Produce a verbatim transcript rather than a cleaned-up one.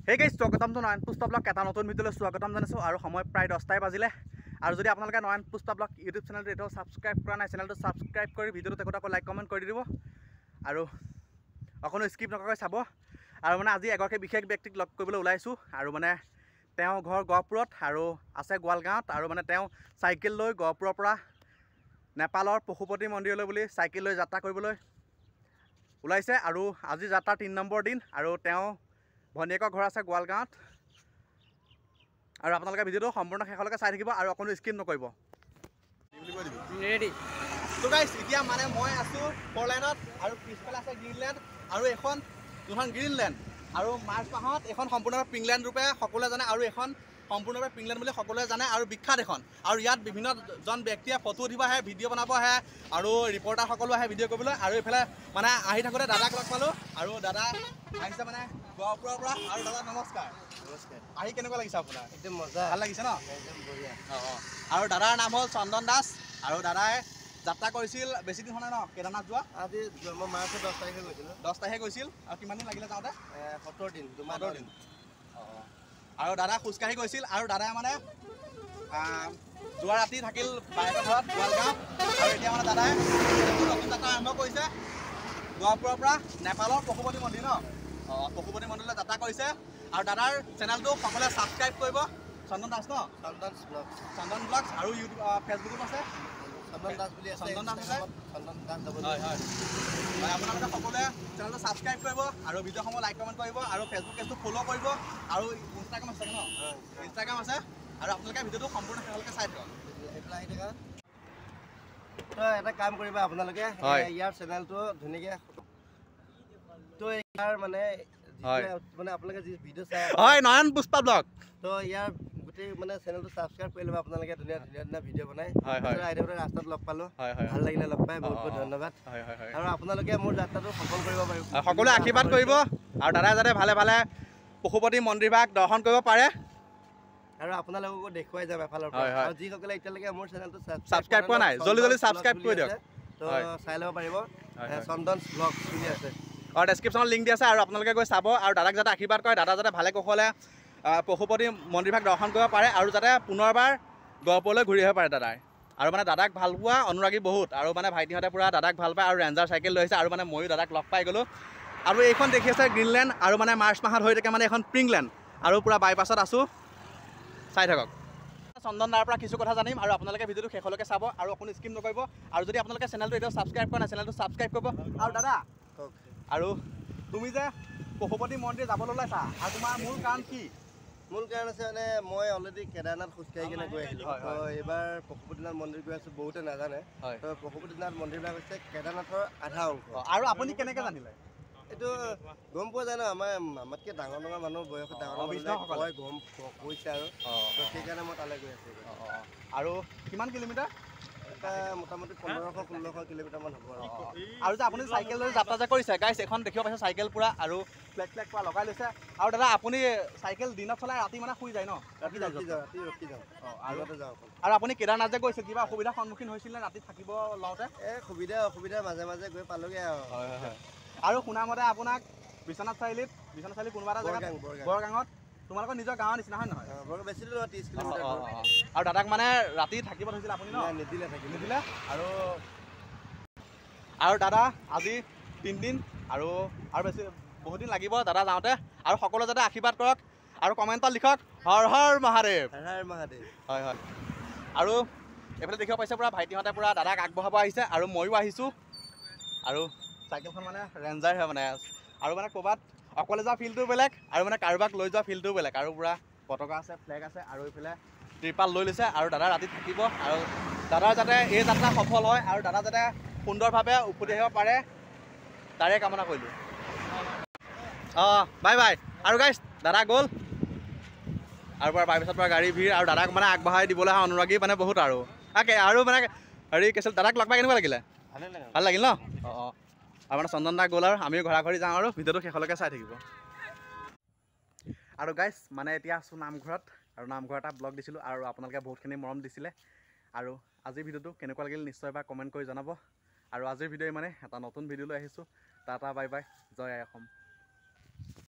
Hey guys, স্বাগতম to Nayan Pushpa blog এটা নতুন ভিডিঅ'লৈ স্বাগতম জনাইছো আৰু সময় প্ৰায় দহটাই বাজিলে আৰু যদি আপোনালোকে নয়ন পুষ্পা ব্লগ ইউটিউব চেনেলটো এটাও সাবস্ক্ৰাইব কৰা নাই চেনেলটো সাবস্ক্ৰাইব কৰি ভিডিঅ'টো একোটা লাইক কমেণ্ট কৰি দিব আৰু অকনো স্কিপ নকৰাকৈ চাব আৰু মানে আজি এগৰাকী বিশেষ ব্যক্তিক লগ কৰিবলৈ ওলাইছো আৰু মানে তেওঁ ঘৰ গহপুৰত আৰু আছে গোৱালগাঁৱত আৰু মানে তেওঁ চাইকেল লৈ গহপুৰৰ পৰা নেপালৰ পশুপতি মন্দিৰলৈ বুলি চাইকেল লৈ যাত্ৰা কৰিবলৈ ওলাইছে আৰু আজি যাত্ৰাৰ তিনি নম্বৰ দিন আৰু তেওঁ ভনীয়েকৰ ঘৰ আছে গোৱালগাঁৱত আৰু আপোনালোকে ভিডিঅ'টো সম্পূৰ্ণ শেষলৈকে চাই থাকিব আৰু অকনো স্কিপ নকৰিব ৰেডি তো গাইস এতিয়া মানে মই আছো ফ'ৰ লাইনত আৰু পিছফালে আছে গ্ৰীণলেণ্ড আৰু এখন দুখন গ্ৰীণলেণ্ড আৰু মাৰ্চ মাহত এখন সম্পূৰ্ণভাৱে পিংলেণ্ড ৰূপে সকলোৱে জানে আৰু এখন সম্পূৰ্ণভাৱে পিংলেণ্ড বুলি সকলোৱে জানে আৰু বিখ্যাত এখন আৰু ইয়াত বিভিন্ন জন ব্যক্তিয়ে ফটো উঠিব আহে ভিডিঅ' বনাব আহে আৰু ৰিপৰ্টাৰ সকলো আহে ভিডিঅ' কৰিবলৈ আৰু এইফালে মানে আহি থাকোঁতে দাদাক লগ পালোঁ আৰু দাদা আহিছে মানে গহপুৰৰ পৰা আৰু দাদা নমস্কাৰ নমস্কাৰ আহি কেনেকুৱা লাগিছে আপোনাৰ একদম মজা ভাল লাগিছে ন একদম বঢ়িয়া অঁ অঁ আৰু দাদাৰ নাম হ'ল চন্দন দাস আৰু দাদাই যাত্ৰা কৰিছিল বেছি দিন হোৱা নাই ন কেদাৰনাথ যোৱা আজি মই মাৰ্চৰ দহ তাৰিখে গৈছিলোঁ দহ তাৰিখে গৈছিল আৰু কিমান দিন লাগিলে যাওঁতে সত্তৰ দিন দুমাহৰ দিন অঁ আৰু দাদা খোজকাঢ়ি গৈছিল আৰু দাদাই মানে যোৱা ৰাতি থাকিল বাইকৰ ঘৰত গোৱালগাঁও আৰু এতিয়া মানে দাদাই নতুন যাত্ৰা আৰম্ভ কৰিছে গহপুৰৰ পৰা নেপালৰ পশুপতি মন্দিৰ ন অঁ পশুপতি মন্দিৰলৈ যাত্ৰা কৰিছে আৰু দাদাৰ চেনেলটো সকলোৱে ছাবস্ক্ৰাইব কৰিব চন্দন দাস ন চন্দন ব্লগ চন্দন ব্লগছ আৰু ইউটিউব ফেচবুকত আছে চন্দন দাস বুলি আছে চন্দন দাস আছে চন্দন দাস হয় হয় আপোনালোকে সকলোৱে চেনেলটো ছাবস্ক্ৰাইব কৰিব আৰু ভিডিঅ'সমূহ লাইক কমেণ্ট কৰিব আৰু ফেচবুক পেজটো ফ'ল' কৰিব আৰু ইনষ্টাগ্ৰাম আছে ন ইনষ্টাগ্ৰাম আছে আৰু আপোনালোকে ভিডিঅ'টো সম্পূৰ্ণ শেষলৈকে চাই থাকক এইফালে আহি থাকা তো এটা কাম কৰিবা আপোনালোকে ইয়াৰ চেনেলটো ধুনীয়াকৈ তো ইয়াৰ মানে মানে আপোনালোকে যি ভিডিঅ' চাই হয় নয়ন পুষ্পা ব্লগ তো ইয়াৰ গোটেই মানে চেনেলটো ছাবস্ক্ৰাইব কৰি ল'ব আপোনালোকে ধুনীয়া ধুনীয়া ধুনীয়া ভিডিঅ' বনাই আইডিয়াতে ৰাস্তাত লগ পালোঁ ভাল লাগিলে লগ পাই বহুত বহুত ধন্যবাদ আৰু আপোনালোকে মোৰ যাত্ৰাটো সফল কৰিব পাৰিব সকলোৱে আশীৰ্বাদ কৰিব আৰু দাদাই যাতে ভালে ভালে পশুপতি মন্দিৰভাগ দৰ্শন কৰিব পাৰে আৰু আপোনালোককো দেখুৱাই যাম এফালৰ পৰা আৰু যিসকলে এতিয়ালৈকে মোৰ চেনেলটো ছাবস্ক্ৰাইব কৰা নাই জলদি জলদি ছাবস্ক্ৰাইব কৰি দিয়ক তো চাই ল'ব পাৰিব চন্দন ব্লগ বুলি আছে আৰু ডেছক্ৰিপশ্যনত লিংক দি আছে আৰু আপোনালোকে গৈ চাব আৰু দাদাক যাতে আশীৰ্বাদ কৰে দাদা যাতে ভালে কুশলে পশুপতি মন্দিৰভাগ দৰ্শন কৰিব পাৰে আৰু যাতে পুনৰবাৰ গহপুৰলৈ ঘূৰি আহিব পাৰে দাদাই আৰু মানে দাদাক ভাল পোৱা অনুৰাগী বহুত আৰু মানে ভাইটিহঁতে পূৰা দাদাক ভাল পায় আৰু ৰেঞ্জাৰ চাইকেল লৈ আহিছে আৰু মানে ময়ো দাদাক লগ পাই গ'লোঁ আৰু এইখন দেখি আছে গ্ৰীণলেণ্ড আৰু মানে মাৰ্চ মাহত হৈ থাকে মানে এখন পিংলেণ্ড আৰু পূৰা বাইপাছত আছোঁ চাই থাকক চন্দন দাৰ পৰা কিছু কথা জানিম আৰু আপোনালোকে ভিডিঅ'টো শেষলৈকে চাব আৰু অকণো স্কিপ নকৰিব আৰু যদি আপোনালোকে চেনেলটো এতিয়াও ছাবস্ক্ৰাইব কৰা নাই চেনেলটো ছাবস্ক্ৰাইব কৰিব আৰু দাদা আৰু তুমি যে পশুপতি মন্দিৰ যাবলৈ ওলাইছা আৰু তোমাৰ মূল কাৰণ কি মূল কাৰণ আছে মানে মই অলৰেডি কেদাৰনাথ খোজকাঢ়ি কিনে গৈ আহিলোঁ তো এইবাৰ পশুপতিনাথ মন্দিৰ গৈ আছোঁ বহুতে নাজানে তো পশুপতিনাথ মন্দিৰবিলাক হৈছে কেদাৰনাথৰ আধা অংশ আৰু আপুনি কেনেকৈ জানিলে এইটো গম পোৱা যায় ন আমাৰ আমাতকৈ ডাঙৰ ডাঙৰ মানুহ বয়সত ডাঙৰ ডাঙৰ গম কৈছে আৰু তো সেইকাৰণে মই তালৈ গৈ আছোঁ আৰু কিমান কিলোমিটাৰ মোটামুটি পোন্ধৰশ ষোল্লশ কিলোমিটাৰমান হ'ব আৰু যে আপুনি চাইকেল লৈ যাত্ৰা যে কৰিছে গাইছ এখন দেখিব পাইছে চাইকেল পূৰা আৰু ফ্লেগ ফ্লেগ পূৰা লগাই লৈছে আৰু দাদা আপুনি চাইকেল দিনত চলাই ৰাতি মানে শুই যায় ন ৰাতি যাওঁ ৰাতি ৰখি যাওঁ আগতে যাওঁ আৰু আপুনি কেদাৰনাথ যে গৈছিল কিবা অসুবিধাৰ সন্মুখীন হৈছিল নে ৰাতি থাকিব লওঁতে এই সুবিধা অসুবিধাৰ মাজে মাজে গৈ পালোগৈ আৰু হয় হয় আৰু শুনামতে আপোনাক বিশ্বনাথ চাৰিআলিত বিশ্বনাথ চাৰিআলি কোনোবা এটা জেগাত বৰগাঙত তোমালোকৰ নিজৰ গাঁৱৰ নিচিনা হয় নহয় বৰ বেছি দূৰ ত্ৰিছ কিলোমিটাৰ আৰু দাদাক মানে ৰাতি থাকিব ধৰিছিল আপুনি ন নিদিলে থাকিব নিদিলে আৰু আৰু দাদা আজি তিনিদিন আৰু আৰু বেছি বহুত দিন লাগিব দাদা যাওঁতে আৰু সকলোৱে যাতে আশীৰ্বাদ কৰক আৰু কমেণ্টত লিখক হৰ হৰ মহাদেৱ হৰ হৰ মহাদেৱ হয় হয় আৰু এইফালে দেখিব পাইছে পূৰা ভাইটিহঁতে পূৰা দাদাক আগবঢ়াব আহিছে আৰু ময়ো আহিছোঁ আৰু চাইকেলখন মানে ৰেঞ্জাৰ হয় মানে আৰু মানে ক'ৰবাত অকলে যোৱা ফিল্ডটো বেলেগ আৰু মানে কাৰোবাক লৈ যোৱা ফিল্ডটো বেলেগ আৰু পূৰা পতাকা আছে ফ্লেগ আছে আৰু এইফালে ত্ৰিপাল লৈ লৈছে আৰু দাদা ৰাতি থাকিব আৰু দাদাৰ যাতে এই যাত্ৰা সফল হয় আৰু দাদা যাতে সুন্দৰভাৱে উভতি আহিব পাৰে তাৰে কামনা কৰিলোঁ অঁ বাই বাই আৰু গাইছ দাদা গ'ল আৰু পৰা বাইপাছত পৰা গাড়ী ভিৰ আৰু দাদাক মানে আগবঢ়াই দিবলৈ অহা অনুৰাগী মানে বহুত আৰু তাকে আৰু মানে হেৰি কি আছিল দাদাক লগ পাই কেনেকুৱা লাগিলে ভাল লাগিল ন অঁ অঁ আৰু মানে চন্দন দা গ'ল আৰু আমিও ঘৰা ঘৰি যাওঁ আৰু ভিডিঅ'টো শেষলৈকে চাই থাকিব আৰু গাইছ মানে এতিয়া আছোঁ নামঘৰত আৰু নামঘৰত এটা ব্লগ দিছিলোঁ আৰু আপোনালোকে বহুতখিনি মৰম দিছিলে আৰু আজিৰ ভিডিঅ'টো কেনেকুৱা লাগিল নিশ্চয় এবাৰ কমেণ্ট কৰি জনাব আৰু আজিৰ ভিডিঅ' মানে এটা নতুন ভিডিঅ' লৈ আহিছোঁ টাটা বাই বাই জয় আই অসম।